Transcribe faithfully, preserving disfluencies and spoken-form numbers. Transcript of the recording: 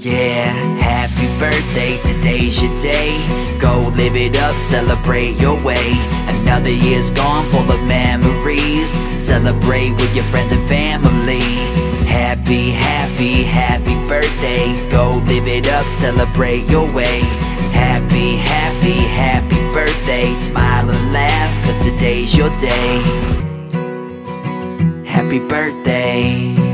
Yeah, happy birthday, today's your day. Go live it up, celebrate your way. Another year's gone full of memories. Celebrate with your friends and family. Happy, happy, happy birthday. Go live it up, celebrate your way. Happy, happy, happy birthday. Smile and laugh, cause today's your day. Happy birthday.